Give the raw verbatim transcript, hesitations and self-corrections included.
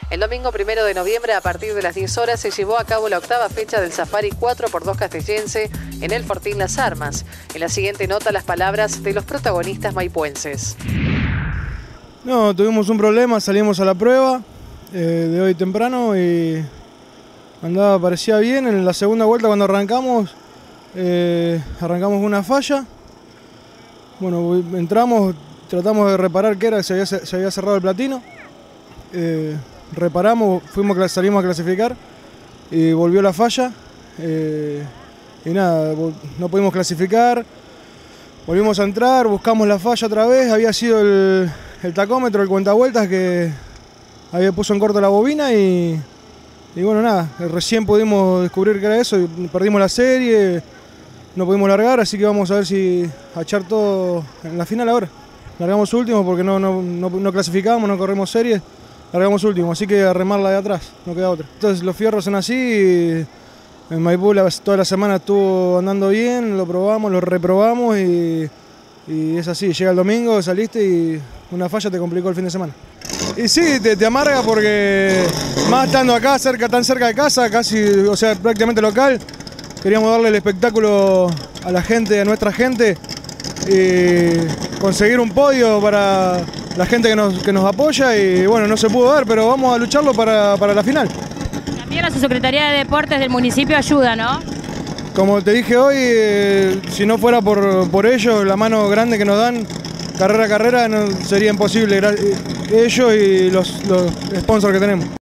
El domingo primero de noviembre, a partir de las diez horas, se llevó a cabo la octava fecha del Safari cuatro por dos castellense en el Fortín Las Armas. En la siguiente nota, las palabras de los protagonistas maipuenses. No, tuvimos un problema, salimos a la prueba eh, de hoy temprano y andaba, parecía bien. En la segunda vuelta, cuando arrancamos, eh, arrancamos con una falla. Bueno, entramos, tratamos de reparar qué era, se había, se había cerrado el platino. Eh, reparamos, fuimos, salimos a clasificar y volvió la falla. Eh, y nada, no pudimos clasificar. Volvimos a entrar, buscamos la falla otra vez. Había sido el, el tacómetro, el cuentavueltas que había puesto en corto la bobina y, y bueno, nada, recién pudimos descubrir que era eso y perdimos la serie. No pudimos largar, así que vamos a ver si a echar todo en la final ahora. Largamos último porque no, no, no, no clasificamos, no corremos series. Largamos último, así que a remarla de atrás, no queda otra. Entonces los fierros son así. Y en Maipú la, toda la semana estuvo andando bien, lo probamos, lo reprobamos y, y es así. Llega el domingo, saliste y una falla te complicó el fin de semana. Y sí, te, te amarga porque más estando acá, cerca, tan cerca de casa, casi, o sea, prácticamente local. Queríamos darle el espectáculo a la gente, a nuestra gente, y conseguir un podio para la gente que nos, que nos apoya y bueno, no se pudo dar, pero vamos a lucharlo para, para la final. También la Subsecretaría de Deportes del municipio ayuda, ¿no? Como te dije hoy, eh, si no fuera por, por ellos, la mano grande que nos dan, carrera a carrera, no, sería imposible. Ellos y los, los sponsors que tenemos.